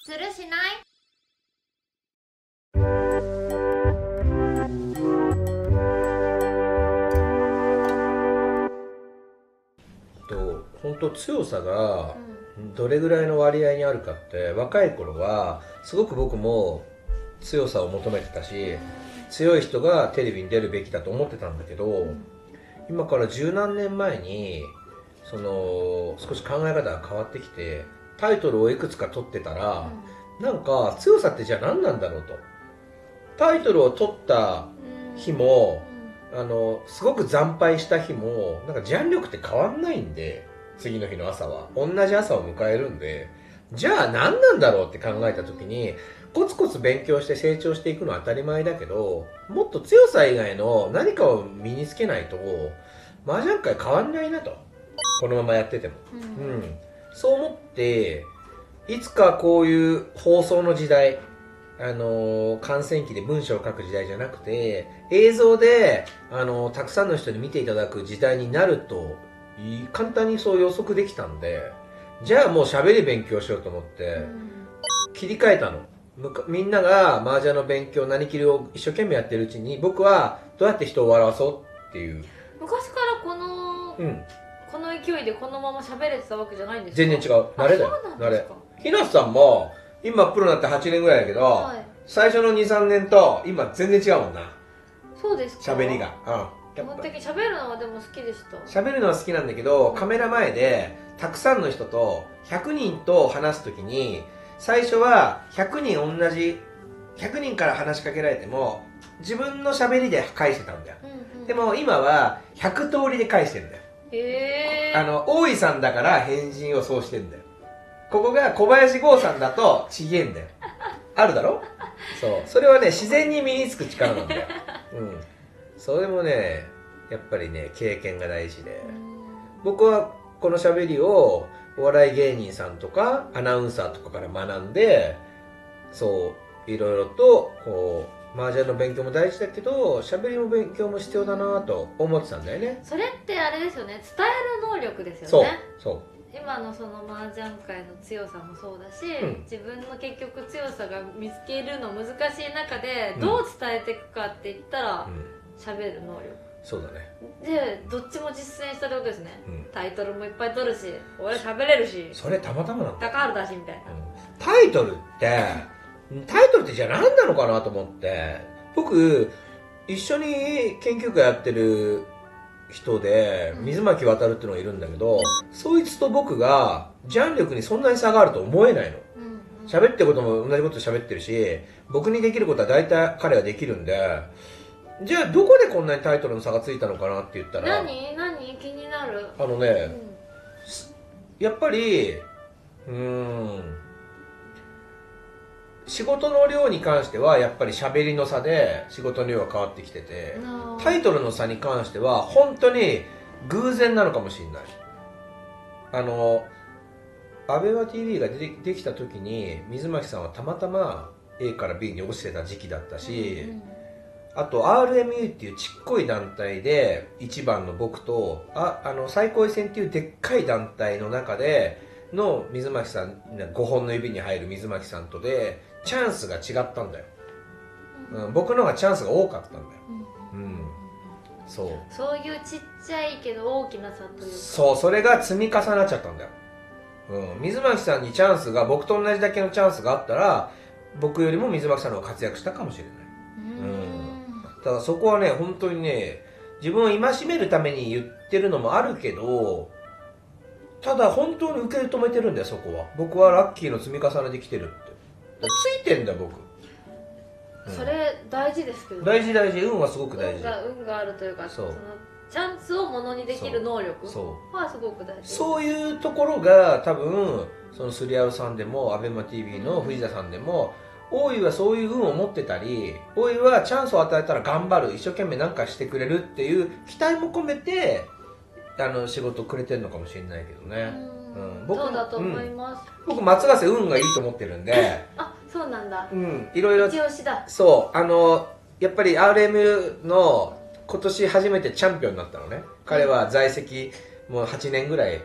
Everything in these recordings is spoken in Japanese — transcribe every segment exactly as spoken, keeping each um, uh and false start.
するしない。 と本当強さがどれぐらいの割合にあるかって、若い頃はすごく僕も強さを求めてたし、強い人がテレビに出るべきだと思ってたんだけど、今から十何年前にその少し考え方が変わってきて、タイトルをいくつか取ってたら、なんか強さってじゃあ何なんだろうと。タイトルを取った日も、あのすごく惨敗した日もなんかジャン力って変わんないんで、次の日の朝は同じ朝を迎えるんで、じゃあ何なんだろうって考えた時に、コツコツ勉強して成長していくのは当たり前だけど、もっと強さ以外の何かを身につけないと麻雀界変わんないなと、このままやってても、うん、うん、そう思って、いつかこういう放送の時代、あのー、観戦記で文章を書く時代じゃなくて映像で、あのー、たくさんの人に見ていただく時代になると簡単にそう予測できたんで、じゃあもう喋り勉強しようと思って切り替えたの。みんなが麻雀の勉強何切りを一生懸命やってるうちに、僕はどうやって人を笑わそうっていう。 昔からこの、うん、この勢いでこのまま喋れてたわけじゃないんですか？ 全然違う、慣れだよ、慣れ。日向さんも今プロになってはちねんぐらいだけど、はい、最初の にさんねんと今全然違うもんな。 そうですか？ 喋りが、 うん、基本的に喋るのはでも好きでした。 喋るのは好きなんだけど、カメラ前でたくさんの人とひゃくにんと話すときに、最初はひゃくにん同じひゃくにんから話しかけられても自分の喋りで返してたんだよ、うんうん、でも今はひゃく通りで返してるんだよ。 へー。 あの大井さんだから返信をそうしてんだよ。ここが小林剛さんだとちげえんだよ。あるだろ？そう、それはね自然に身につく力なんだよ。うん、それもねやっぱりね経験が大事で、僕はこの喋りをお笑い芸人さんとかアナウンサーとかから学んで、そういろいろとこう麻雀の勉強も大事だけど喋りの勉強も必要だなと思ってたんだよね。 それってあれですよね、伝える能力ですよね。 そうそう、 今のその麻雀界の強さもそうだし、うん、自分の結局強さが見つけるの難しい中でどう伝えていくかって言ったら喋、うん、る能力。 そうだね。 でどっちも実践したってことですね、うん、タイトルもいっぱい取るし俺喋れるし、 それたまたまなんだよ。 高原だしみたいな、うん、 タイトルってタイトルってじゃあ何なのかなと思って、僕一緒に研究会やってる人で水巻渡るっていうのがいるんだけど、そいつと僕がジャン力にそんなに差があると思えないの。喋、うん、ってことも同じこと喋ってるし、僕にできることは大体彼はできるんで、じゃあどこでこんなにタイトルの差がついたのかなって言ったら、 何何気になる。 あのね、うん、やっぱりうーん仕事の量に関してはやっぱり喋りの差で仕事の量が変わってきてて、タイトルの差に関しては本当に偶然なのかもしれない。あのアベマ ティーブイ がでできた時に水巻さんはたまたま A から B に落ちてた時期だったし、うんうん、あと アールエムユー っていうちっこい団体でいちばんの僕と、ああの最高位戦っていうでっかい団体の中での水巻さん、ごほんの指に入る水巻さんとでチャンスが違ったんだよ、うん、僕の方がチャンスが多かったんだよ、うんうん、そうそういうちっちゃいけど大きな差というか、 そう、それが積み重なっちゃったんだよ、うん、水巻さんにチャンスが、僕と同じだけのチャンスがあったら僕よりも水巻さんの方が活躍したかもしれない。うん、ただそこはね本当にね自分を戒めるために言ってるのもあるけど、ただ本当に受け止めてるんだよ。そこは僕はラッキーの積み重ねできてるって、ついてんだよ僕、 うん、それ大事ですけど、ね、 大事大事、運はすごく大事。 運が、運があるというか、そのチャンスをものにできる能力はすごく大事。 そういうところが多分そのスリアルさんでもアベマ ティーブイ の藤田さんでも、うん、大井はそういう運を持ってたり、大井はチャンスを与えたら頑張る、一生懸命何かしてくれるっていう期待も込めてあの仕事くれてるのかもしれないけどね。 うん、うん、僕そうだと思います、 うん、僕松ヶ瀬運がいいと思ってるんであ、そうなんだ、 うん、いろいろ一押しだ。 そうあのやっぱり アールエム の今年初めてチャンピオンになったのね。彼は在籍もうはちねんぐらい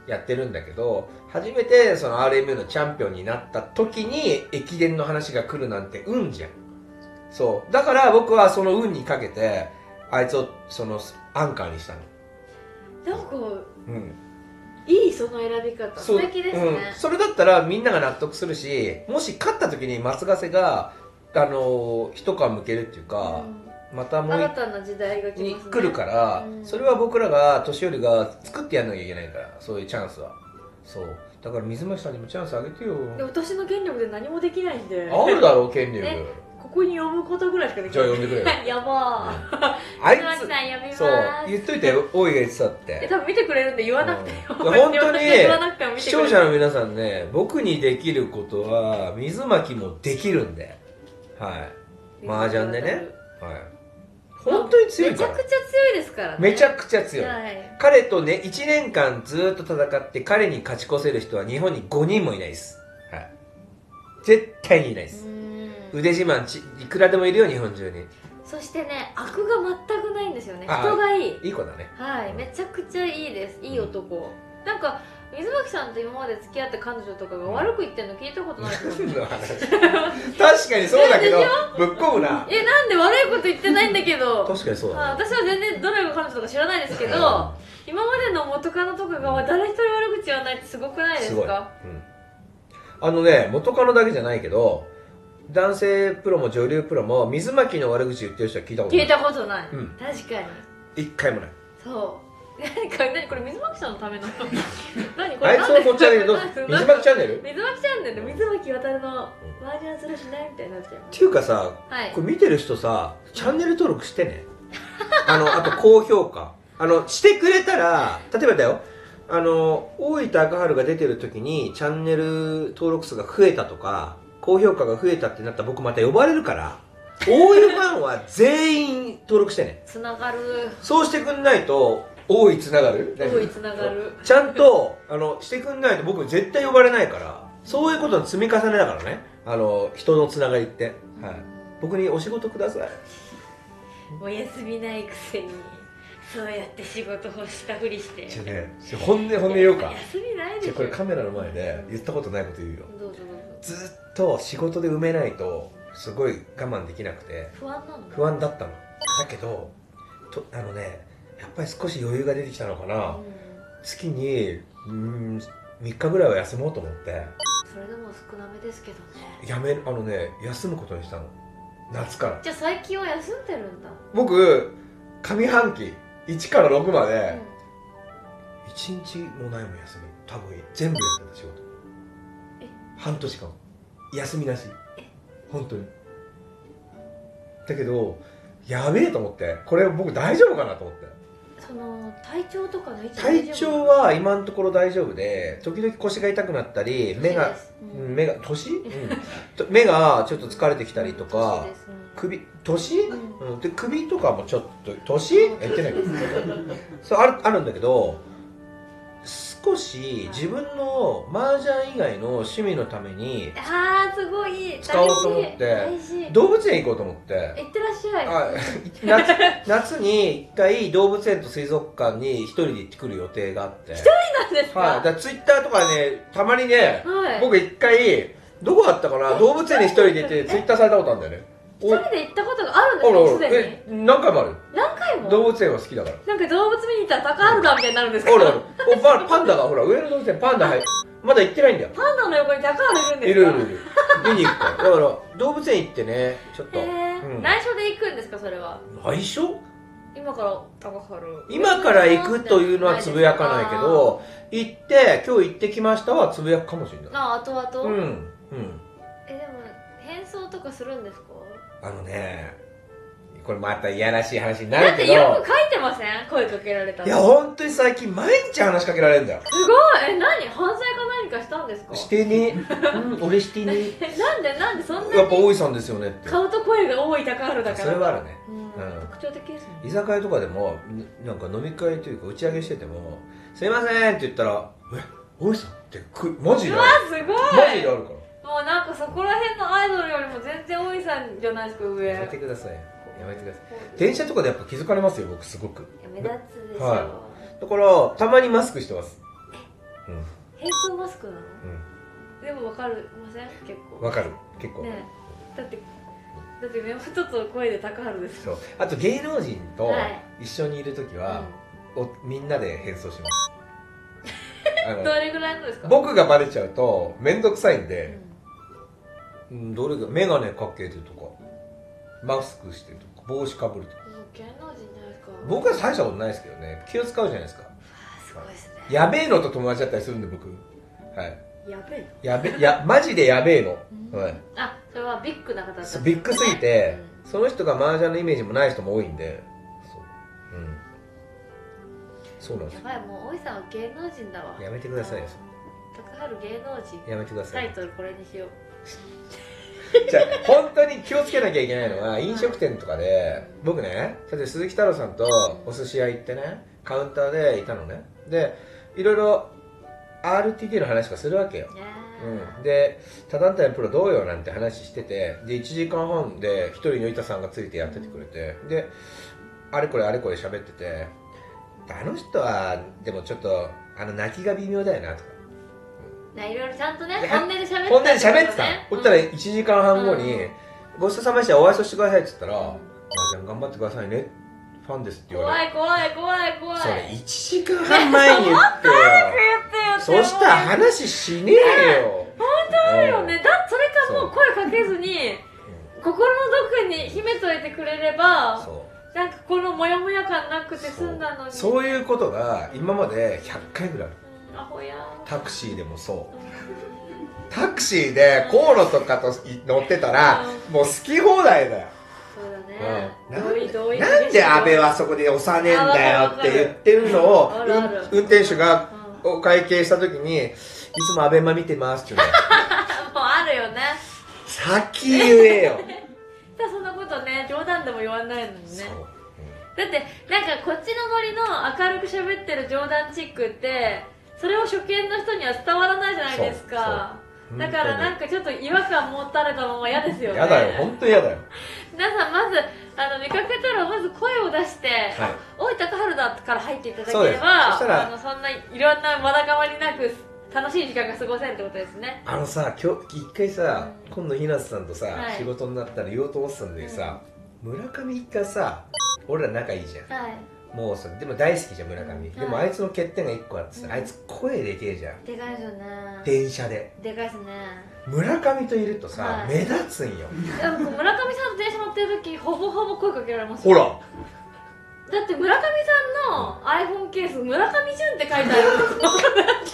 やってるんだけど、初めてその アールエムエー のチャンピオンになった時に駅伝の話が来るなんて運じゃん。そうだから僕はその運にかけてあいつをそのアンカーにしたの。 なんか、 うん、 いいその選び方素敵ですね、うん、 それだったらみんなが納得するし、もし勝った時に松ヶ瀬があの一皮むけるっていうか、うん、またもう新たな時代が来ますね、 来るから、うん、それは僕らが年寄りが作ってやんなきゃいけないから、そういうチャンスは。そうだから水巻さんにもチャンスあげてよ。 でも私の権力で何もできないんで。 あるだろう権力、ね、 ここに読むことぐらいしかできない。 じゃあ読んでくれよやばー、 あいつ水巻さん読みます。 そう言っといて、大井が言ってたって。 え多分見てくれるんで言わなくてよ、 うん、本当に視聴者の皆さんね、僕にできることは水巻もできるんで、はい麻雀でね、はい本当に強いから。 めちゃくちゃ強いですからね。 めちゃくちゃ強い、はい、彼とねいちねんかんずっと戦って彼に勝ち越せる人は日本にごにんもいないです、はい、絶対にいないです。腕自慢ちいくらでもいるよ日本中に。 そしてね悪が全くないんですよね。人がいい、 いい子だね。 はい、めちゃくちゃいいです。いい男、うん、なんか水巻さんと今まで付き合った彼女とかが悪く言ってるの聞いたことないですよ、ね、 確かにそうだけどぶっ込むな。 えなんで悪いこと言ってないんだけど確かにそうだ、ね、 私は全然どれが彼女とか知らないですけど今までの元カノとかが誰一人悪口言わないってすごくないですか？ すごい、うん、あのね元カノだけじゃないけど男性プロも女流プロも水巻の悪口言ってる人は聞いたことない。 聞いたことない、 うん、 確かに一回もない。 そう何か何これ水巻さんのための何これあいつをこっち上げると水巻チャンネル水巻チャンネル水巻渡るのマージャンするしないみたいになっちゃうっていうかさ、はい、これ見てる人さチャンネル登録してねあのあと高評価あのしてくれたら例えばだよあの大分赤春が出てる時にチャンネル登録数が増えたとか高評価が増えたってなったら僕また呼ばれるから大井ファンは全員登録してね。 つながる。 そうしてくんないと大井つながる大井つながるちゃんとあのしてくんないと僕絶対呼ばれないから。そういうことの積み重ねだからね、あの人のつながりって、はい、僕にお仕事ください。 お休みないくせにそうやって仕事をしたふりして。 じゃあね本音本音言おうか。 休みないでしょ。 じゃあこれカメラの前で言ったことないこと言うよ。 どうぞどうぞ。 ずっと仕事で埋めないとすごい我慢できなくて不安なの。 不安だったの。だけどとあのねやっぱり少し余裕が出てきたのかな、うん、月にうんみっかぐらいは休もうと思って。 それでも少なめですけどね。 やめあのね休むことにしたの夏から。 じゃあ最近は休んでるんだ。 僕上半期いちからろくまで、うん、いちにちもないもん休み。多分全部やってた仕事。え半年間休みなし。本当に。だけどやべえと思ってこれ僕大丈夫かなと思って。 その体調とかの位置体調は今のところ大丈夫で時々腰が痛くなったり目が、うん、目が年、うん、目がちょっと疲れてきたりとか、うん、首年、うん、で首とかもちょっと年言ってないけどそうあるあるんだけど少し自分の麻雀以外の趣味のためにあーすごい使おうと思って動物園行こうと思って行ってらっしゃい。 あ 夏, 夏に一回動物園と水族館に一人で行ってくる予定があって。 一人なんですか？ はい、だからツイッターとかねたまにね、はい、僕一回どこだったかな動物園に一人で行ってツイッターされたことあるんだよね。 一人で行ったことがあるんですか？すでに何回もある。 何回も？ 動物園は好きだから。 なんか動物見に行ったら高原だみたいになるんですか？ あるある。パンダがほら上野動物園パンダ入まだ行ってないんだよ。 パンダの横に高原いるんですか？ いるいるいる。見に行くから。だから動物園行ってねちょっと、 えーうん、内緒で行くんですかそれは？ 内緒？ 今から高原今から行くというのはつぶやかないけど行って今日行ってきましたはつぶやくかもしれない。 ああ後々？ うんうんえでも変装とかするんですか？あのねこれまたいやらしい話になるけどだってよく書いてません？声かけられたら。 いや本当に最近毎日話しかけられるんだよ。 すごい。え何犯罪か何かしたんですか？ してねうん俺してねなんでなんでそんなにやっぱ大井さんですよねって顔と声が多い高原だから。 それはあるね、 うん、特徴的ですね。 居酒屋とかでもなんか飲み会というか打ち上げしててもすいませんって言ったらえ大井さんってくマジである。 うわすごいマジであるから。 もうなんかそこら辺のアイドルよりも全然大井さんじゃないですか上。 やめてくださいやめてください。電車とかでやっぱ気づかれますよ僕すごく。 目立つでしょ、 はい、だからたまにマスクしてます。 変装マスクなの？でも分かりません？結構分かる、結構ね。だってだって目元と声で高春です。 そう。あと芸能人と一緒にいるときは、はい、おみんなで変装します。 どれぐらいのですか？ 僕がバレちゃうと面倒くさいんで、うん、どれが眼鏡かけてとかマスクしてとか帽子かぶるとか。 芸能人じゃないですか。 僕は大したことないですけどね、気を使うじゃないですか。 すごいですね。 やべえのと友達だったりするんで僕、はい。 やべえやべやマジでやべえの、うん、はい。 あ、それはビッグな方だったんですね。 ビッグすぎて、うん、その人が麻雀のイメージもない人も多いんで、そう、うん、そうなんですよ。 やばい、もう大井さんは芸能人だわ。 やめてくださいよ。 高春芸能人。 やめてください。 タイトルこれにしよう。 じゃあ本当に気をつけなきゃいけないのは、飲食店とかで僕ね、例えば鈴木太郎さんとお寿司屋行ってね、カウンターでいたのね。でいろいろ アールティーケー の話とかするわけよ、うん、で他団体のプロどうよなんて話してて、でいちじかんはんでひとりの板さんがついてやっててくれて、であれこれあれこれ喋ってて、あの人はでもちょっとあの泣きが微妙だよなとか、 いろいろちゃんとね、本音で喋ってた、ね、 本音で喋ってた。そしたらいちじかんはんごに、うん、ごちそうさまでした、お会いさせてくださいって言ったら、うん、まあ、じゃあ頑張ってくださいね、ファンですって言われて。 怖い怖い怖い怖い。 それいちじかんはん前に言ってよ。そしたら話しねえよ。 本当だよね。だそれかもう声かけずに、うん、心のどこに秘めといてくれれば、そうなんかこのモヤモヤ感なくて済んだのに。 そう、そういうことが今までひゃっかいぐらいある。 アホや。 タクシーでもそう。タクシーで河野とかと乗ってたら、うん、もう好き放題だよ。 そうだね。 うん、なん, なんで安倍はそこで押さねえんだよって言ってるのを、うん、運転手がお会計した時に、いつもアベマ見てますって言うの。もうあるよね。 先言えよ。 そんなことね、冗談でも言わないのにね。だってなんかこっちのノリの明るく喋ってる冗談チックってそれを初見の人には伝わらないじゃないですか。だからなんかちょっと違和感持たれたまま嫌ですよね。 嫌だよ、本当に嫌だよ。 皆さんまずあの見かけたらまず声を出して「はい、おい高春だ」から入っていただければ、 そ, あのそんないろんなわだかまりなく楽しい時間が過ごせるってことですね。 あのさ、今日一回さ、うん、今度日向さんとさ、はい、仕事になったら言おうと思ってたんだけどさ、うん、村上がさ、俺ら仲いいじゃん、はい、もうさ、でも大好きじゃん村上、はい、でもあいつの欠点がいっこあってさ、うん、あいつ声でけえじゃん。 でかいですよね。 電車ででかいですね。 村上といるとさ、はい、目立つんよ。 でも村上さんと電車乗ってる時ほぼほぼ声かけられますよ。 ほらだって村上さんの iPhone ケース、村上淳って書いてあるんですよ。だって村上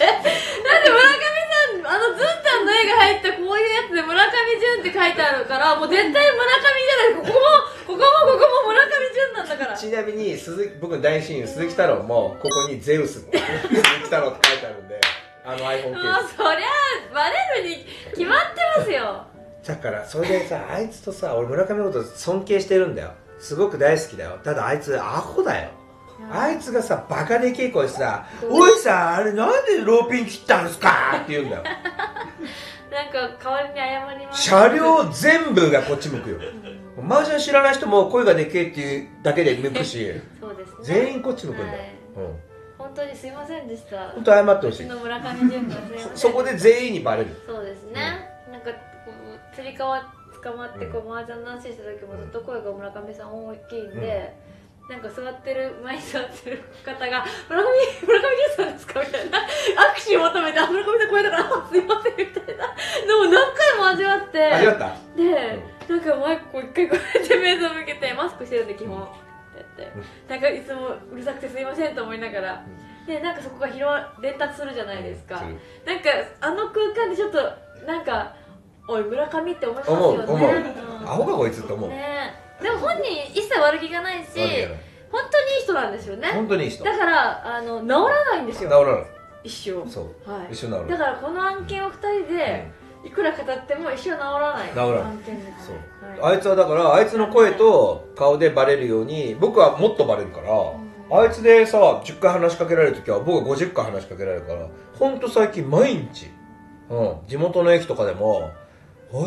さん、あのずんたんの絵が入ったこういうやつで村上淳って書いてあるから、もう絶対村上じゃない。ここもここもここも村上淳なんだから。 ちなみに鈴木、僕の大親友鈴木太郎もここにゼウスって鈴木太郎って書いてあるんで、あの iPhone ケース。 もうそりゃバレるに決まってますよ。 だからそれでさ、あいつとさ、俺村上のこと尊敬してるんだよ。すごく大好きだよ。ただあいつアホだよ。あいつがさ、バカでけえ声してさ、おいさん、あれなんでローピン切ったんすかって言うんだよ。なんか代わりに謝ります。 車両全部がこっち向くよ。マージャン知らない人も声がでけえっていうだけで向くし、 そうですね、 全員こっち向くんだよ、はい、 うん、本当にすいませんでした。 本当謝ってほしい。 の村上淳がすいません。 そこで全員にバレる。 そうですね、うん、なんかつり革捕まってこう麻雀の話した時もずっと声が村上さん大きいんで、うん、なんか座ってる前に座ってる方が「村上村上淳さんですか?」みたいな握手を求めて「あ村上さんこれだからすいません」みたいなのを何回も味わって、 味わったで、うん、なんか前こう一回こうやって目を向けてマスクしてるんで基本ってやって、うん、なんかいつもうるさくてすいませんと思いながら、うん、でなんかそこが広伝達するじゃないですか、うん、なんかあの空間でちょっとなんかおい村上って思いますよね。 思う思う、うん、アホかこいつって思う、 ね、でも本人一切悪気がないし本当にいい人なんですよね。 本当にいい人だからあの治らないんですよ。 治らない一生。 そう、はい、一生治らない。 だからこの案件をふたりでいくら語っても一生治らない治らない案件です。そう、はい、あいつはだからあいつの声と顔でバレるように僕はもっとバレるから、うん、あいつでさじゅっかい話しかけられるときは僕はごじゅっかい話しかけられるから、ほんと最近毎日、うん、地元の駅とかでも「おい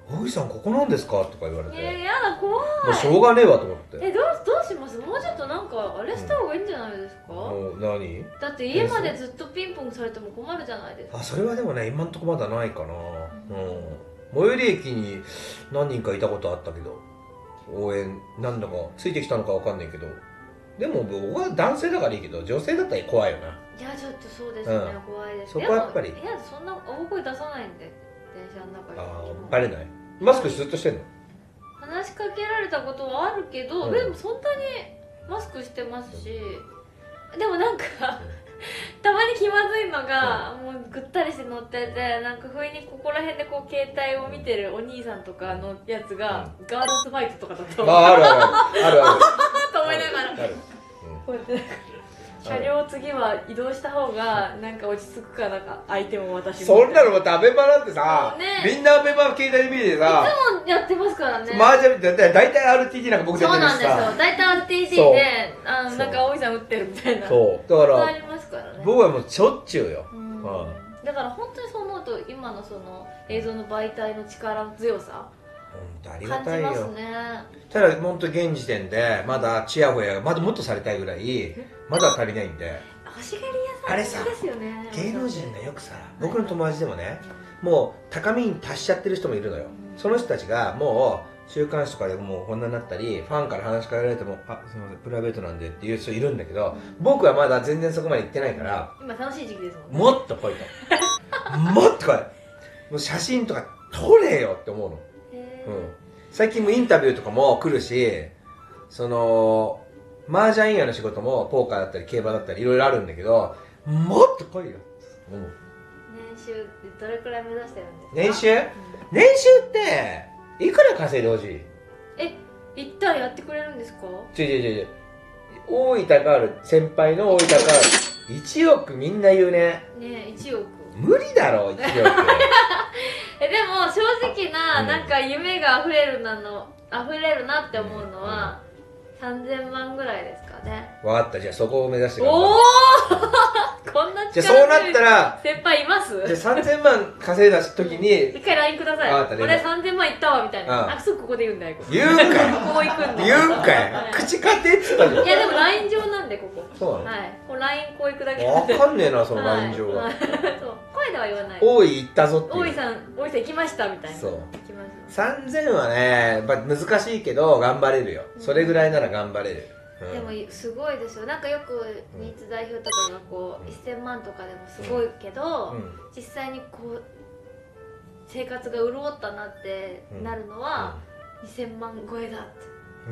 大井さんここなんですか?」とか言われて、 えー、やだ怖い。 もうしょうがねえわと思って。 えどうどうします？もうちょっとなんかあれした方がいいんじゃないですか、 うん、何だって家までずっとピンポンされても困るじゃないですか。 あ、それはでもね今んとこまだないかな。うん、最寄り駅に何人かいたことあったけど、応援なんだかついてきたのかわかんないけど、でも僕は男性だからいいけど女性だったら怖いよな。 いやちょっとそうですね、うん、怖いです。 そこはやっぱりいやそんな大声出さないんで電車の中で。 ああバレない。マスクずっとしてんの？ 話しかけられたことはあるけど、うん、でもそんなにマスクしてますし、うん、でもなんかたまに気まずいのが、うん、もうぐったりして乗ってて、なんか不意にここら辺でこう携帯を見てるお兄さんとかのやつが、うん、ガールズファイトとかだと、 あ、あるあるあるあると思いながら、うん、こうやって車両次は移動した方がなんか落ち着くかなんか相手も私も。 そんなのも食べ場なんてさ、ね、みんなアベマ携帯で見てさ、 いつもやってますからね。 マージャンって大体 アールティーティー なんか僕出てるしさ。 そうなんですよ、大体 アールティーティー であのなんか大井さん打ってるみたいな。 そうだからありますからね。 僕はもうしょっちゅうよ。うん、 だから本当にそう思うと今のその映像の媒体の力強さありがたいよ。 感じますね。 ただ本当現時点でまだチヤホヤがまだもっとされたいぐらいまだ足りないんで。 星刈り屋さんですよね。 芸能人がよくさ、僕の友達でもね、もう高みに達しちゃってる人もいるのよ。その人たちがもう週刊誌とかでもうこんなになったり、ファンから話しかけられても「あ、すみませんプライベートなんで」っていう人いるんだけど、僕はまだ全然そこまで行ってないから、 今楽しい時期ですもんね。 もっと来いともっと来い、もう写真とか撮れよって思うの。うん、最近もインタビューとかも来るし、その麻雀以外の仕事もポーカーだったり競馬だったりいろいろあるんだけど、もっと来いよ。うん、 年収ってどれくらい目指してるんですか？ 年収、うん、年収っていくら稼いでほしい？ え、行ったらやってくれるんですか？ ちょいちょいちょいちょい、大分がある先輩の大分があるいちおく、みんな言うね。 ねえいちおく無理だろいちおくえでも正直な、うん、なんか夢が溢れるなの溢れるなって思うのは、うんさんぜんまんぐらいですかね。 分かった、じゃあそこを目指して頑張る。おおこんな力強いじゃあそうなったら先輩います？ じゃあさんぜんまん稼いだ時に一回 ライン ください。 あ俺さんぜんまんいったわみたいな。あ、すぐここで言うんだよ。 言うんかいここ行くんだ。 言うんかい口勝てっつったじゃん。 いやでも ライン 上なんでここ。 そうなの？ はい。こう ライン こう行くだけわかんねえなその ライン 上が。 そう声では言わない。 大井行ったぞっていう。 大井さん大井さん行きましたみたいな。そう。 さんぜんはね難しいけど頑張れるよ。それぐらいなら頑張れる。 でもすごいですよ。なんかよくニーツ代表とかがこういっせんまんとかでもすごいけど、実際にこう生活が潤ったなってなるのはにせんまん超えだって。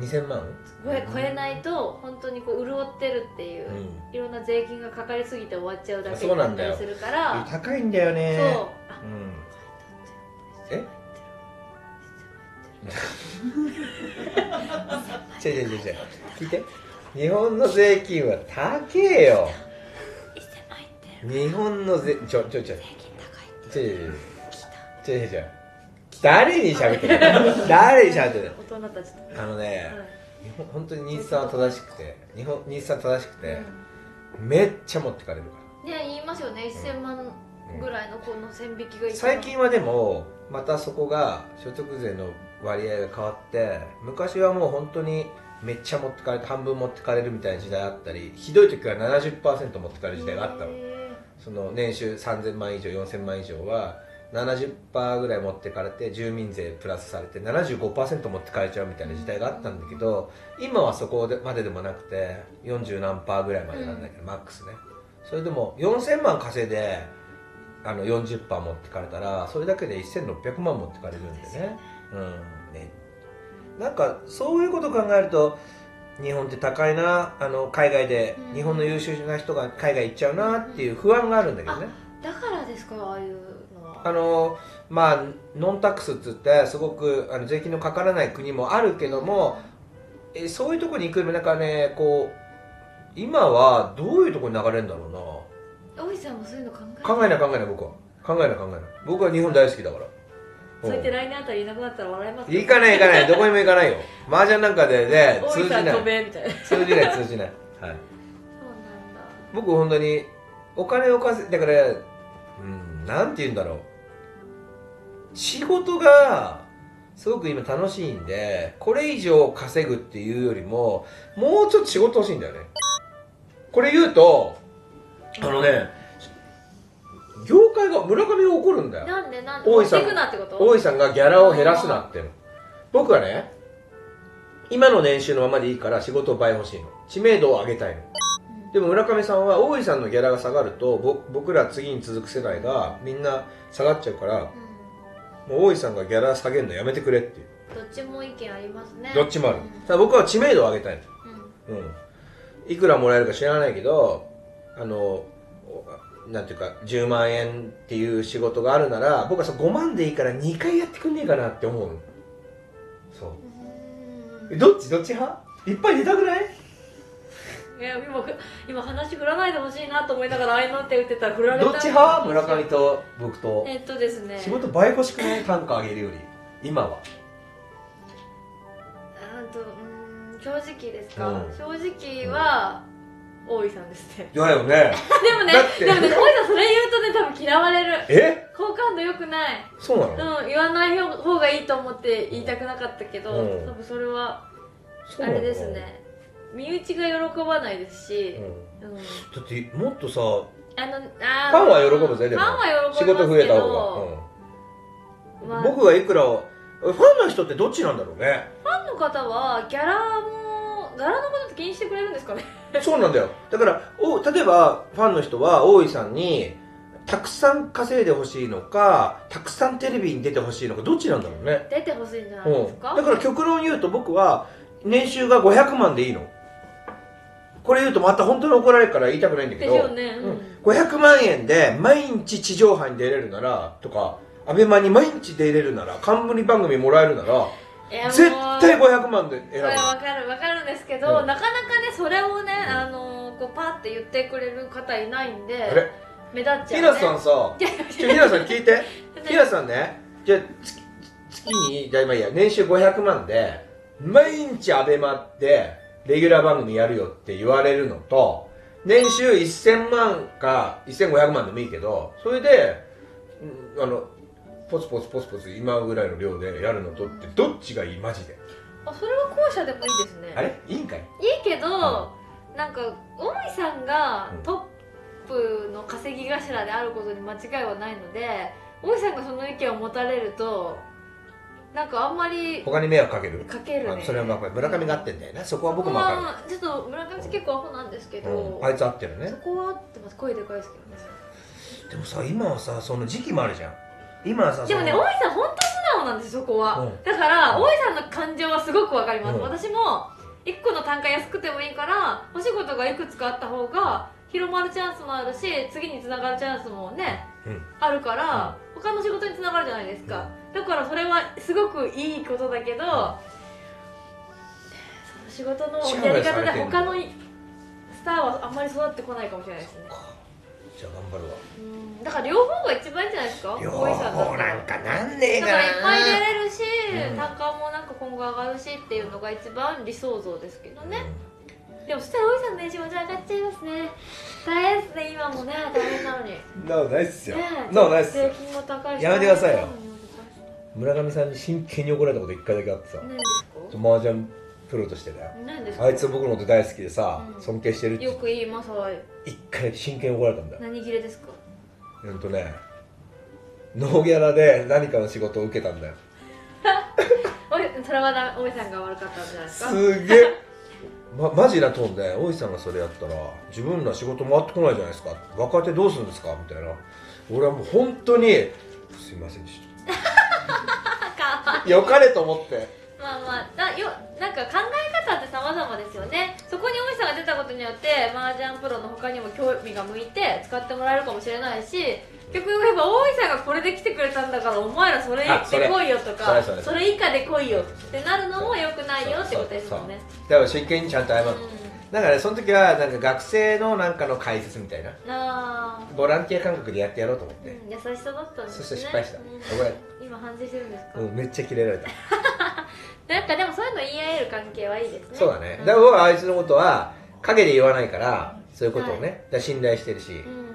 にせんまん超え超えないと本当にこう潤ってるっていう、いろんな税金がかかりすぎて終わっちゃうだけだったりするから。 高いんだよね。そう。え違う違う違う違う聞いて、日本の税金は高えよ。日本の税ちょちょちょ税金高いって違う違う違う違う違う違う誰に喋ってる誰に喋ってる大人たちあのね、日本本当にニースさんは正しくて日本ニースさん正しくて、めっちゃ持ってかれるからね。言いますよね、いっせんまんぐらいのこの線引きが。 最近はでもまたそこが所得税の割合が変わって、昔はもう本当にめっちゃ持ってかれて半分持ってかれるみたいな時代あったり、ひどい時は ななじゅっパーセント 持ってかれる時代があったの。その年収さんぜんまん以上よんせんまん以上は ななじゅっパーセント ぐらい持ってかれて住民税プラスされて ななじゅうごパーセント 持ってかれちゃうみたいな時代があったんだけど、今はそこまででもなくてよんじゅうなんパーぐらいまでなんだけど、うん、マックスね。それでもよんせんまん稼いであの よんじゅっパーセント 持ってかれたらそれだけでせんろっぴゃくまん持ってかれるんでね。うんね、なんかそういうことを考えると日本って高いな、あの海外で、うん、日本の優秀な人が海外行っちゃうなっていう不安があるんだけどね。 だからですか、ああいうのは。 あのまあノンタックスっつってすごくあの税金のかからない国もあるけども、うん、えそういうところに行くなんかね、こう今はどういうところに流れるんだろうな。大井さんもそういうの考え考えない考えない僕は考えない考えない僕は日本大好きだから。 そうやって来年あたりいなくなったら笑いますか？ 行かない行かないどこにも行かないよ。麻雀なんかでね通じない通じない通じない通じない。はい。そうなんだ。僕本当にお金を稼いだから、うん、なんて言うんだろう、仕事がすごく今楽しいんで、これ以上稼ぐっていうよりももうちょっと仕事欲しいんだよね。これ言うとあのね、業界が村上が怒るんだよ。 なんでなんで大井さん、 持ってくなってこと？ 大井さんがギャラを減らすなっての。僕はね、今の年収のままでいいから仕事を倍欲しいの。知名度を上げたいの。でも村上さんは大井さんのギャラが下がるとぼ僕ら次に続く世代がみんな下がっちゃうから、もう大井さんがギャラ下げるのやめてくれっていう。 どっちも意見ありますね。 どっちもある、 うん、 ただ僕は知名度を上げたいの、 うんうん、いくらもらえるか知らないけど、あのなんていうかじゅうまんえんっていう仕事があるなら僕はそごまんでいいからにかいやってくんねえかなって思うの。そう、どっちどっち派？いっぱい出たくない？ いや今今話振らないでほしいなと思いながらあいの手打ってたら振られた。 どっち派？村上と僕と。 えっとですね、 仕事倍欲しくない？単価上げるより今は。 うんとうん正直ですか、 うん、 正直は、うん、大井さんですね。 だよねでもねでもね大井さんそれ言うとね多分嫌われる。 え？ 好感度良くない。 そうなの？ うん、言わない方がいいと思って言いたくなかったけど、 うん、 多分それはあれですね、身内が喜ばないですし、うんうん、 だってもっとさ、 あのあファンは喜ぶぜ。でもファンは喜びますけど、 仕事増えた方が、うんまあ、僕がいくらをファンの人ってどっちなんだろうね。 ファンの方はギャラもギャラのことって気にしてくれるんですかね。 そうなんだよ。だからお例えばファンの人は大井さんにたくさん稼いでほしいのか、たくさんテレビに出てほしいのか、どっちなんだろうね。 出てほしいんじゃないですか、 うん、だから極論言うと僕は年収がごひゃくまんでいいの。これ言うとまた本当に怒られるから言いたくないんだけど、 でしょうね、うんうん、ごひゃくまんえんで毎日地上波に出れるならとか、アベマに毎日出れるなら、冠番組もらえるなら絶対ごひゃくまんで選ぶ。 それ分かる分かるんですけど、うん、なかなかねそれをね、うん、あのこうパッて言ってくれる方いないんで、 あれ目立っちゃう、ね、 ひなさんさひなさん聞いてひなさんね、じゃあ月にじゃあ今いいや年収ごひゃくまんで毎日アベマでレギュラー番組やるよって言われるのと、年収せんまんかせんごひゃくまんでもいいけど、それであのポツポツポツポツ今ぐらいの量でやるのとってどっちがいい？マジで。 あ、それは後者でもいいですね。 あれいいんかい？ いいけど、うん、なんか大井さんがトップの稼ぎ頭であることに間違いはないので、大井さんがその意見を持たれるとなんかあんまり他に迷惑かけるかけるね。 それはまあ村上が合ってんだよね。そこは僕も分かる。ちょっと村上って結構アホなんですけど、 うん、あいつ合ってるね。 そこは合ってます。声でかいですけどね。 でもさ、今はさ、その時期もあるじゃん。今はさ、 でもね、大井さん本当素直なんですよ、そこは、うん、だから大井さんの感情はすごくわかります、うん、私もいっこの単価安くてもいいからお仕事がいくつかあった方が広まるチャンスもあるし、次につながるチャンスもね、うん、あるから、うん、他の仕事につながるじゃないですか、うん、だからそれはすごくいいことだけど、うん、その仕事のやり方で他のスターはあんまり育ってこないかもしれないですね。 じゃあ頑張るわ。 うん、だから両方が一番いいんじゃないですか。 両方なんかなんねえかな。 だからいっぱい出れるし、うん、単価もなんか今後上がるしっていうのが一番理想像ですけどね、うん、でもそしたら大井さんの年収また上がっちゃいますね。大変ですね、今もね、大変なのに。 なおないっすよ、ね、なおないっすよ。 税金も高いしやめてくださいよ。村上さんに真剣に怒られたこといっかいだけあってさ、 何ですか？ 麻雀プロとしてだよ。 何ですか？ あいつ僕のこと大好きでさ、うん、尊敬してるってよく言います。はい、 一回真剣に怒られたんだよ。 何切れですか？ うんとね、ノーギャラで何かの仕事を受けたんだよ。 それは大井さんが悪かったんじゃないですか？ すげえ、ま、マジなトーンで大井さんがそれやったら自分ら仕事回ってこないじゃないですか、若手どうするんですかみたいな。俺はもう本当にすいませんでしたよかれと思って。まあまあだよ、なんか考え方って様々ですよね。そこに大井さんが出たことによって麻雀プロの他にも興味が向いて使ってもらえるかもしれないし、結局やっぱ大井さんがこれで来てくれたんだからお前らそれで来いよとか、それ, それ以下で来いよってなるのも良くないよってことですもんね。 だから真剣にちゃんと謝る、うん、だから、ね、その時はなんか学生のなんかの解説みたいな、あボランティア感覚でやってやろうと思って、 うん、優しさだったんですね。 そして失敗した、うん、 今反省してるんですか？ うん、めっちゃキレられた。 なんかでもそういうの言い合える関係はいいですね。 そうだね、うん、だから僕はあいつのことは陰で言わないからそういうことをね、はい、だ信頼してるし、うんうん、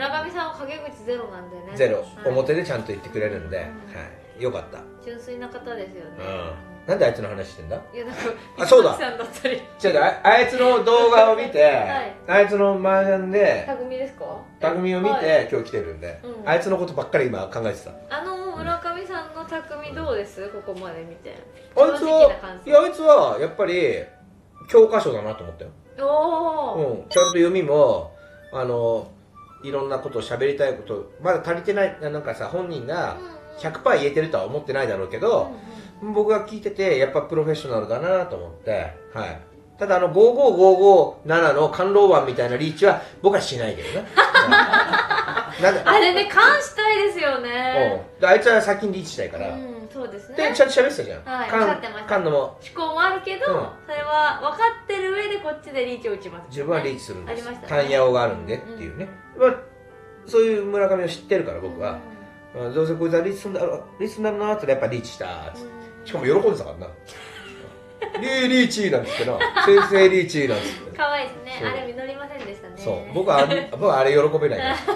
確かに村上さんは陰口ゼロなんでね。 ゼロ、 はい、 表でちゃんと言ってくれるんで、うん、はい、 よかった。 純粋な方ですよね。 うん。なんであいつの話してんだ。 いやなんかあ、そうだ。 さんだったり。 違う、あ、あいつの動画を見て、はい、あいつの麻雀で匠ですか？ 匠を見て、はい、今日来てるんで、うん、あいつのことばっかり今考えてた。 あの村上さんの匠どうです？ここまで見て。 あいつは、いやあいつはやっぱり教科書だなと思ったよ。 おお、 うん、ちゃんと読みもあのいろんなことを喋りたいことまだ足りてない。なんかさ、本人が ひゃくパーセント 言えてるとは思ってないだろうけど、うんうん、僕が聞いててやっぱプロフェッショナルだなと思って、はい、ただあのごごごごななの甘露丸みたいなリーチは僕はしないけどね。なんであれね、缶したいですよね。 うん、あいつは先にリーチしたいから、うん、 そうですね。 でちゃんと喋ってたじゃん。 はい、おっしゃってました。 缶のも思考もあるけど、うん、それは分かってる上でこっちでリーチを打ちます、ね、 自分はリーチするんです。 ありましたね。 タンヤオがあるんでっていうね、うんうん、まあ、そういう村上を知ってるから僕は、うんうん、どうせこいつはリーチするんだろうリーチするんだろうなってやっぱリーチしたっつって、うん、しかも喜んでたからな。リーリーチーなんつってな、先生リーチーなんつって。 可愛いですね。あれ実りませんでしたね。 そう、僕はあれ、僕はあれ喜べないから。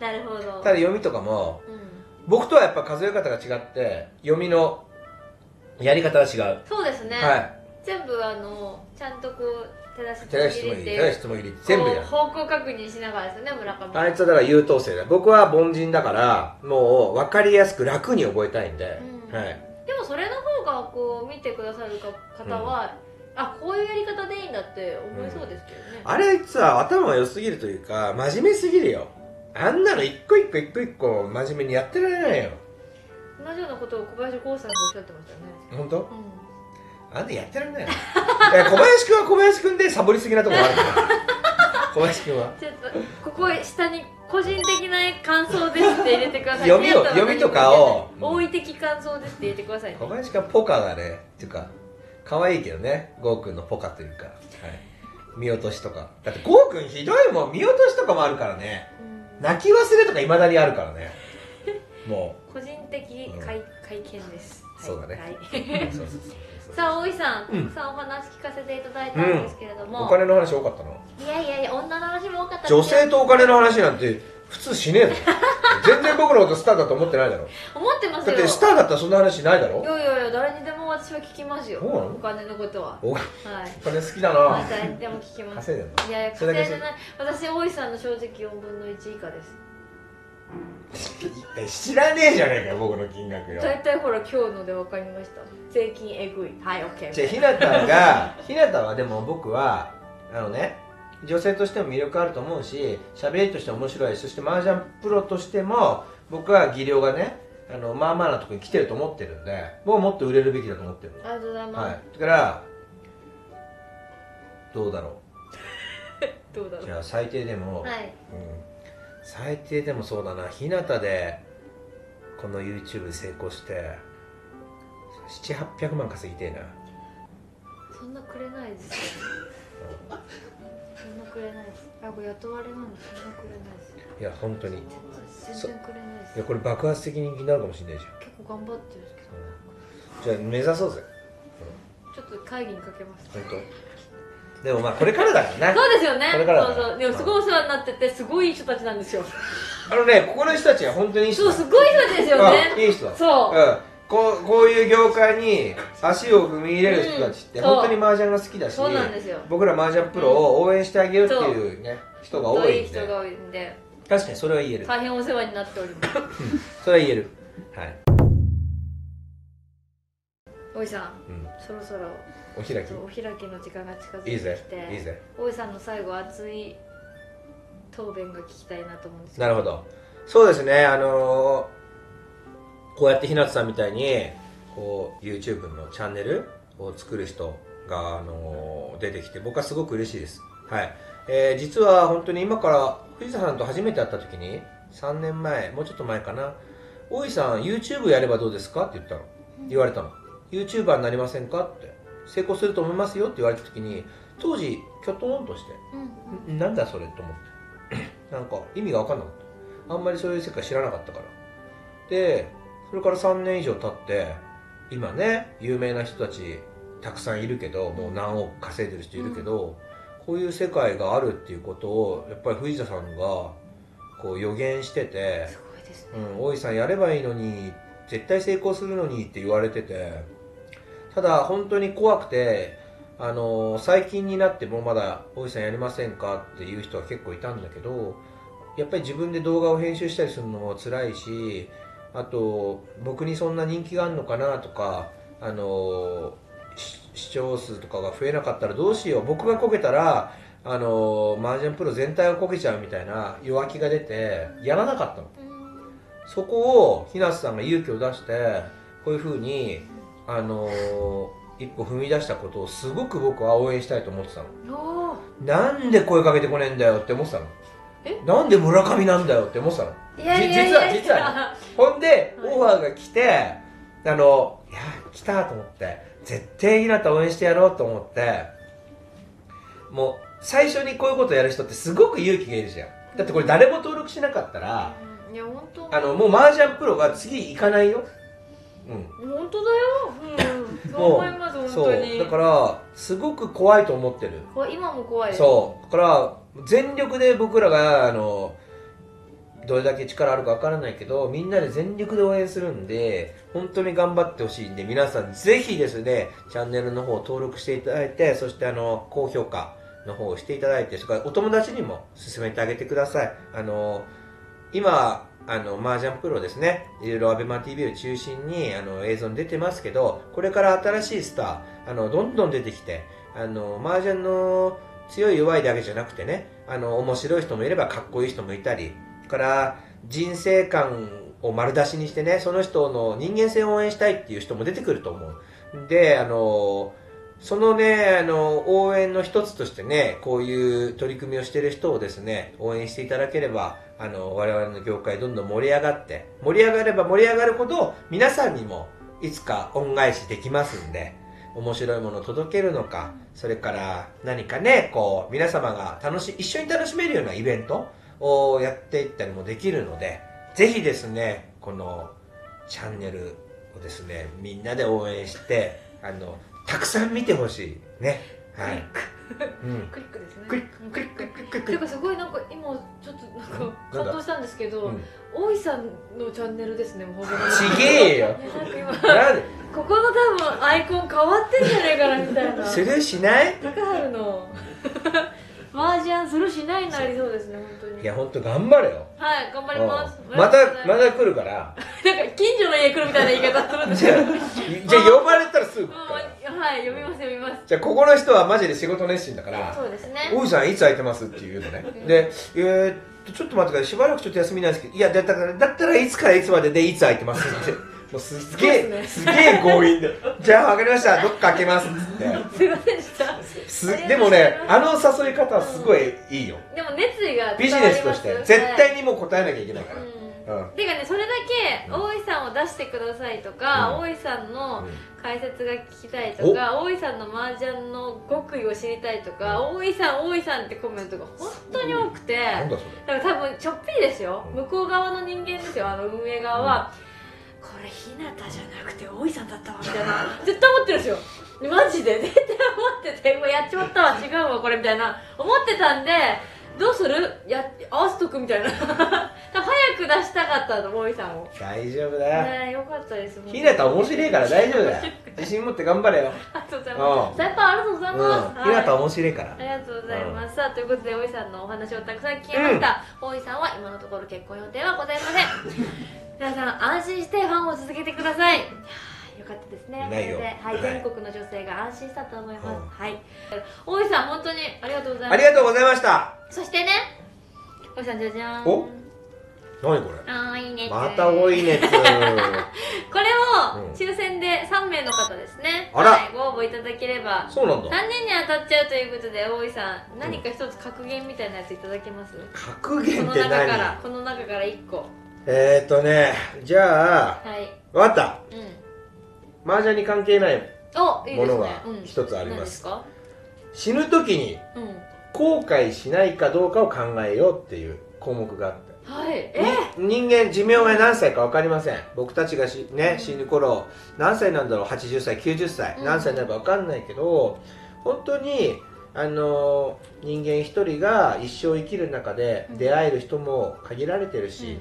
なるほど。 ただ読みとかも、うん、僕とはやっぱ数え方が違って読みのやり方が違う。 そうですね。 はい。 全部あのちゃんとこう手出し手出しも入れ、手出しも入れ、全部やる。 方向確認しながらですよね、村上。 あいつはだから優等生だ。僕は凡人だからもう分かりやすく楽に覚えたいんで、うん、はい。 でもそれの方がこう見てくださる方は、うん、あ、こういうやり方でいいんだって思いそうですけどね。うん、 あれさ、頭が良すぎるというか真面目すぎるよ。あんなの一個一個一個一個真面目にやってられないよ。 同じようなことを小林剛さんがおっしゃってましたよね。 本当？うん。あんたやってられないよ。小林くんは小林くんでサボりすぎなところあるから。小林くんは。ちょっとここ下に個人的な感想ですって入れてください。 読みを読みとかを好意的感想ですって入れてください、ね。 小林くんはポカがねっていうか可愛いけどね、ゴーくんのポカというか、はい、見落としとか。だってゴーくんひどいもん、見落としとかもあるからね。うん、泣き忘れとかいまだにあるからね。もう個人的会、うん、会見です。 そうだね。 はい、そうそうそうさあ大井さん、たくさんお話聞かせていただいたんですけれども、 うん、お金の話多かったの？ いやいやいや、女の話も多かった。 女性とお金の話なんて普通しねえぞ。全然僕のことスターだと思ってないだろ。 思ってますよ。 だってスターだったらそんな話しないだろ。 いやいやいや、誰にでも私は聞きますよ。お金のことは。 お、 はい、 お金好きだな。 誰にでも聞きます。 稼いでんの？ いやいや、稼いでない。私大井さんの正直よんぶんのいち以下です。 知らねえじゃねえかよ、僕の金額よ。 大体ほら今日ので分かりました。税金えぐい。はい、オッケー。 じゃあひなたがひなたはでも僕はあのね、女性としても魅力あると思うし、喋りとして面白い。そして麻雀プロとしても僕は技量がね、あのまあまあなところに来てると思ってるんで、僕はもっと売れるべきだと思ってるの。 ありがとうございます。 はい。だからどうだろう。 どうだろう。 じゃあ最低でも、 はい、うん、 最低でもそうだな、ひなたでこの YouTube 成功してななひゃくはっぴゃくまん稼ぎてえな。 そんなくれないですよ。そんなくれないです。あ、これ雇われなの。そんなくれないです。 いや本当に全然くれないです。 いやこれ爆発的人気になるかもしれないじゃん。 結構頑張ってるんですけど、 うん、じゃあ目指そうぜ、 うん、ちょっと会議にかけます。 本当でもまあこれからだからね。 そうですよね。 これからそうそう。でもすごいお世話になってて、すごいいい人たちなんですよ。 あのね、ここの人たちは本当にいい人。 そう、すごい人たちですよね。 いい人。 そう。 うん。こう、こういう業界に足を踏み入れる人たちって本当に麻雀が好きだし、 そうなんですよ。 僕ら麻雀プロを応援してあげようっていうね、人が多いんで。 いい人が多いんで。 確かにそれは言える。 大変お世話になっております。 それは言える。はい。 大井さん、そろそろお開きお開きの時間が近づいてきて、 いいぜいいぜ。 大井さんの最後熱い答弁が聞きたいなと思うんですけど。 なるほど。そうですね、あのー、こうやってひなたさんみたいにこう YouTube のチャンネルを作る人が、あのー、出てきて僕はすごく嬉しいです。はい。えー、実は本当に今から藤田さんと初めて会った時にさんねんまえ、もうちょっと前かな、大井さん YouTube やればどうですかって言ったの、言われたの。 YouTuber になりませんかって、成功すると思いますよって言われた時に当時きょとんとして、うん、なんだそれと思ってなんか意味が分かんなかった。あんまりそういう世界知らなかったから。でそれからさんねん以上経って今ね、有名な人たちたくさんいるけど、もう何億稼いでる人いるけど、うん、こういう世界があるっていうことをやっぱり藤田さんがこう予言してて、 すごいですね。 うん、大井さんやればいいのにっ絶対成功するのにって言われてて、ただ本当に怖くて、あのー最近になってもまだ大石さんやりませんかっていう人は結構いたんだけど、やっぱり自分で動画を編集したりするのも辛いし、あと僕にそんな人気があるのかなとか、あのーし視聴数とかが増えなかったらどうしよう、僕がこけたらあのー、麻雀プロ全体がこけちゃうみたいな弱気が出てやらなかったの。そこを日向さんが勇気を出してこういう風にあのー一歩踏み出したことをすごく僕は応援したいと思ってたの。 おなんで声かけてこねえんだよって思ってたの。 えなんで村上なんだよって思ってたの。 ーいやいやいやいやじ実は実はね、ほんで、 はいオファーが来て、あのいや来たと思って、絶対日向応援してやろうと思って、もう最初にこういうことやる人ってすごく勇気がいるじゃん。だってこれ誰も登録しなかったら、 いや本当あのもう麻雀プロが次行かないよ。うん本当だよ、うん、そう思います本当に。 そうだからすごく怖いと思ってる。 これ今も怖いです。 そうだから全力で僕らがあのどれだけ力あるかわからないけどみんなで全力で応援するんで本当に頑張ってほしいんで、皆さんぜひですねチャンネルの方を登録していただいて、そしてあの高評価の方をしていただいて、それからお友達にも勧めてあげてください。あの今あの麻雀プロですね、いろいろアベマ ティーブイ を中心にあの映像に出てますけど、これから新しいスターあのどんどん出てきて、あの麻雀の強い弱いだけじゃなくてね、あの面白い人もいればかっこいい人もいたり、それから人生観を丸出しにしてね、その人の人間性を応援したいっていう人も出てくると思う。で、あのそのね、あの応援の一つとしてね、こういう取り組みをしている人をですね応援していただければ、あの我々の業界どんどん盛り上がって、盛り上がれば盛り上がるほど皆さんにもいつか恩返しできますんで、面白いものを届けるのか、それから何かねこう皆様が楽し一緒に楽しめるようなイベントをやっていったりもできるので、ぜひですねこのチャンネルをですねみんなで応援して、あのたくさん見てほしいね。はい。うん、 クリックですね。 クリッククリッククリッククリック。 ていうかすごいなんか今ちょっとなんか感動したんですけど、 うん大井さんのチャンネルですね、もうほぼ。 ちげえよ。 いやなんか今なんでここの多分アイコン変わってんじゃないかなみたいな。 スルーしない？ 高春のマージャンするしないになりそうですね本当に。 いや本当頑張れよ。 はい頑張ります。 うんまたまた来るから。 なんか近所の家来るみたいな言い方するんですじゃよ。 あじゃあ呼ばれたらすぐ来るから。 うんはい読みます読みます。 じゃあここの人はマジで仕事熱心だからそうですね。 大井さんいつ空いてますっていうのね。で、えーっとちょっと待ってください、しばらくちょっと休みなんですけど、いやだったらだったらいつからいつまででいつ空いてますってもうすげえ、 そうすげえ強引でじゃあ分かりましたどっか開けますっつってすいませんでした。 すでもねあの誘い方はすごいいいよ。 でも熱意がビジ伝わります。 ネスとして絶対にもう答えなきゃいけないから。 うんうんてかねそれだけうん大井さんを出してくださいとか、 うん大井さんのうん解説が聞きたいとか、大井さんの麻雀の極意を知りたいとか、大井さん大井さんってコメントが本当に多くて、 なんだそれ。 だから多分ちょっぴりですよ、 うん向こう側の人間ですよ、あの運営側は、これ日向じゃなくて大井さんだったわみたいな絶対思ってるんですよ、マジで絶対思ってて、もうやっちまったわ違うわこれみたいな思ってたんで、どうするや合わせとくみたいな早く出したかったの大井さんを。 大丈夫だよ。 ねえよかったです。 ひなた面白いから大丈夫だよ。自信持って頑張れよ。 ありがとうございます。 うん先輩ありがとうございます。 うん。ひなたはい面白いからあ。りがとうございます。さあということで大井さんのお話をたくさん聞きました。大井さんは今のところ結婚予定はございません。皆さん安心してファンを続けてください。いやーよかったですね。 いないよこれではい、 はい全国の女性が安心したと思います。 うんはい。大井さん本当にありがとうございます。 ありがとうございました。 そしてね、大井さんじゃじゃーん。 お何これ。 あーいいね。 また多い熱。 これをうん抽選でさんめいの方ですね、 あらはい、ご応募いただければそうなんだ。 さんにんに当たっちゃうということで、大井さん何か一つ格言みたいなやついただけます、 格言ってこの中から何？ この中からいっこ。 えーっとね、じゃあ、 はいわかった。 うん麻雀に関係ないおいいですね。 ものがうん一つあり何ます。 ですか？ 死ぬ時にうん後悔しないかどうかを考えようっていう項目があって。 はいえに人間寿命が何歳か分かりません。僕たちがし、ね、死ぬ頃何歳なんだろう、はちじゅっさいきゅうじゅっさい、 うん何歳になるか分かんないけど、本当にあの人間一人が一生生きる中で出会える人も限られてるし、 うんうん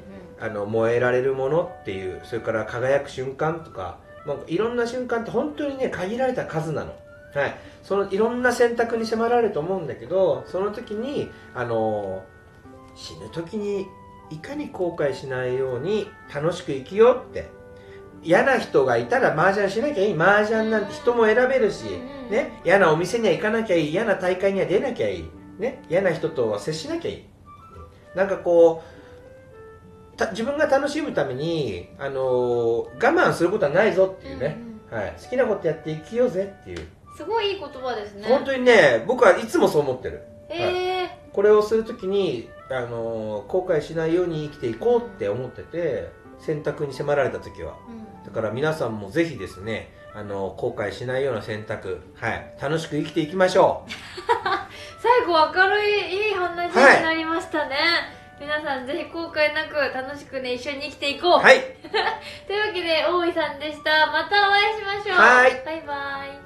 あの燃えられるものっていう、それから輝く瞬間とか、まあ、いろんな瞬間って本当にね限られた数なの。はい、そのいろんな選択に迫られると思うんだけど、その時にあの死ぬ時にいかに後悔しないように楽しく生きようって。嫌な人がいたら麻雀しなきゃいい。麻雀なんて人も選べるし、ね、嫌なお店には行かなきゃいい。嫌な大会には出なきゃいい、ね、嫌な人とは接しなきゃいい。なんかこうた自分が楽しむために、あのー、我慢することはないぞっていうね、うんうん、はい、好きなことやって生きようぜっていう、 すごいいい言葉ですね。 本当にね、僕はいつもそう思ってる。 へー、はい、 これをするときに、あのー、後悔しないように生きていこうって思ってて、選択に迫られた時は、うん、だから皆さんもぜひですね、あのー、後悔しないような選択、はい、楽しく生きていきましょう。 最後明るいいい話になりましたね、はい、皆さんぜひ後悔なく楽しくね一緒に生きていこう。はいというわけで大井さんでした。またお会いしましょう。はい、バイバイ。